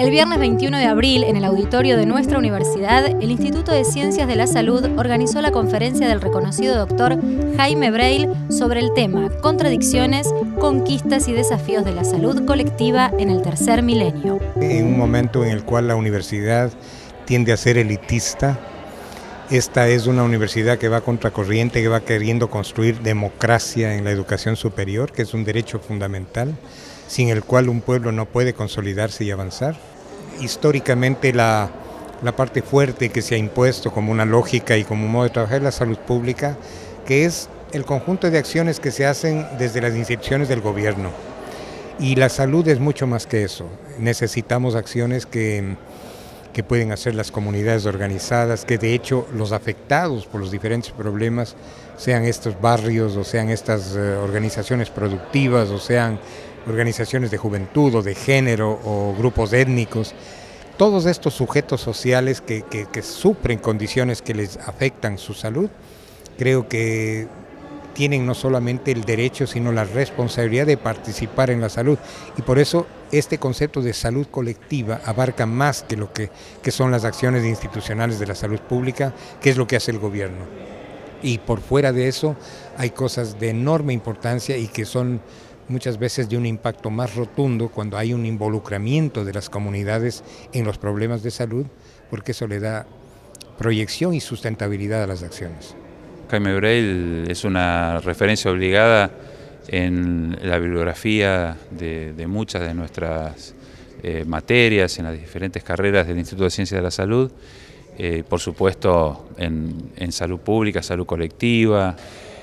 El viernes 21 de abril, en el auditorio de nuestra universidad, el Instituto de Ciencias de la Salud organizó la conferencia del reconocido doctor Jaime Breil sobre el tema Contradicciones, conquistas y desafíos de la salud colectiva en el tercer milenio. En un momento en el cual la universidad tiende a ser elitista, esta es una universidad que va contracorriente, que va queriendo construir democracia en la educación superior, que es un derecho fundamental, sin el cual un pueblo no puede consolidarse y avanzar. Históricamente la parte fuerte que se ha impuesto como una lógica y como un modo de trabajar es la salud pública, que es el conjunto de acciones que se hacen desde las instituciones del gobierno. Y la salud es mucho más que eso. Necesitamos acciones que pueden hacer las comunidades organizadas, que de hecho los afectados por los diferentes problemas, sean estos barrios o sean estas organizaciones productivas o sean organizaciones de juventud o de género o grupos étnicos, todos estos sujetos sociales que sufren condiciones que les afectan su salud, creo que tienen no solamente el derecho, sino la responsabilidad de participar en la salud. Y por eso este concepto de salud colectiva abarca más que lo que son las acciones institucionales de la salud pública, que es lo que hace el gobierno. Y por fuera de eso hay cosas de enorme importancia y que son muchas veces de un impacto más rotundo cuando hay un involucramiento de las comunidades en los problemas de salud, porque eso le da proyección y sustentabilidad a las acciones. Jaime Breil es una referencia obligada en la bibliografía de muchas de nuestras materias, en las diferentes carreras del Instituto de Ciencias de la Salud, por supuesto en salud pública, salud colectiva,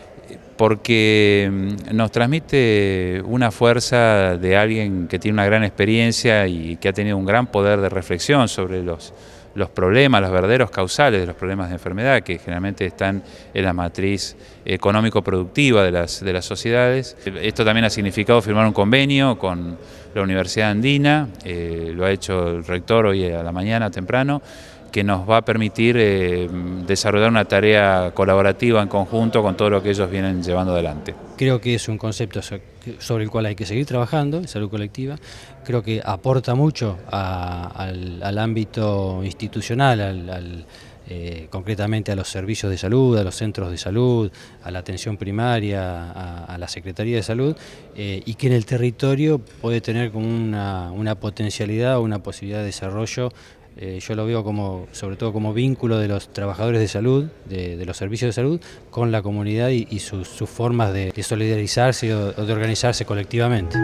porque nos transmite una fuerza de alguien que tiene una gran experiencia y que ha tenido un gran poder de reflexión sobre los problemas, los verdaderos causales de los problemas de enfermedad, que generalmente están en la matriz económico-productiva de las sociedades. Esto también ha significado firmar un convenio con la Universidad Andina, lo ha hecho el rector hoy a la mañana temprano, que nos va a permitir desarrollar una tarea colaborativa en conjunto con todo lo que ellos vienen llevando adelante. Creo que es un concepto sobre el cual hay que seguir trabajando, en salud colectiva. Creo que aporta mucho al ámbito institucional, concretamente a los servicios de salud, a los centros de salud, a la atención primaria, a la Secretaría de Salud, y que en el territorio puede tener como una potencialidad o una posibilidad de desarrollo. Yo lo veo sobre todo como vínculo de los trabajadores de salud, de los servicios de salud, con la comunidad y sus formas de solidarizarse o de organizarse colectivamente.